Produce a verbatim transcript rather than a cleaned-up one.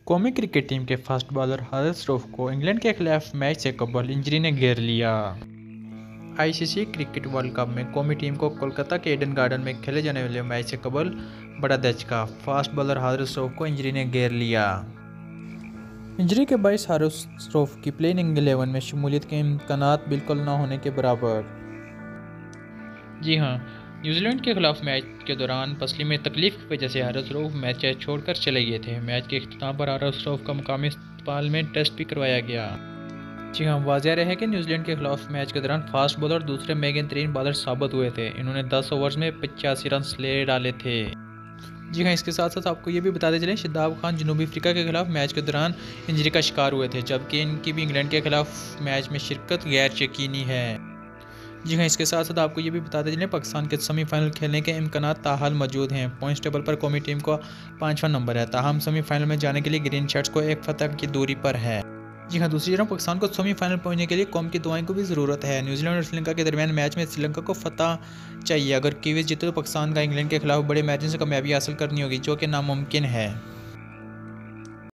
कौमी cricket team के fast bowler Haris Rauf को इंग्लैंड के खिलाफ मैच से कबल इंजरी ने घेर लिया। आईसीसी क्रिकेट वर्ल्ड कप में कौमी टीम को कोलकाता के ईडन गार्डन में खेले जाने वाले मैच से कबल बड़ा दचका। फास्ट बॉलर हारिस रऊफ को इंजरी ने घेर लिया। इंजरी के बायस हारिस रऊफ की प्लेइंग इलेवन में शमूलियत के इम्कानात बिल्कुल न होने के बराबर। जी हाँ, न्यूजीलैंड के खिलाफ मैच के दौरान पसली में तकलीफ की वजह से हारिस रऊफ मैच छोड़कर चले गए थे। मैच के इख्तिताम पर हारिस रऊफ का मुकामी अस्पताल में टेस्ट भी करवाया गया। जी हाँ, वाज़ेह रहे कि न्यूजीलैंड के खिलाफ मैच के दौरान फास्ट बॉलर दूसरे महंगे तरीन बॉलर साबित हुए थे। इन्होंने दस ओवर्स में पचासी रन ले डाले थे। जी हाँ, इसके साथ साथ आपको ये भी बताते चलें, शादाब खान जनूबी अफ्रीका के खिलाफ मैच के दौरान इंजरी का शिकार हुए थे, जबकि इनकी भी इंग्लैंड के खिलाफ मैच में शिरकत गैर यकीनी है। जी हाँ, इसके साथ साथ आपको ये भी बताते चलें, पाकिस्तान के सेमीफाइनल खेलने के इम्कानात ताहाल मौजूद हैं। पॉइंट्स टेबल पर कौमी टीम को पाँचवा नंबर है, ताहम सेमीफाइनल में जाने के लिए ग्रीन शर्ट्स को एक फतह की दूरी पर है। जी हाँ, दूसरी तरफ पाकिस्तान को सेमीफाइनल पहुंचने के लिए कौम की दुआओं को भी ज़रूरत है। न्यूजीलैंड और श्रीलंका के दरमियान मैच में श्रीलंका को फतह चाहिए। अगर कीवीज जीते तो पाकिस्तान का इंग्लैंड के खिलाफ बड़े मैचों से कामयाबी हासिल करनी होगी, जो कि नामुमकिन है।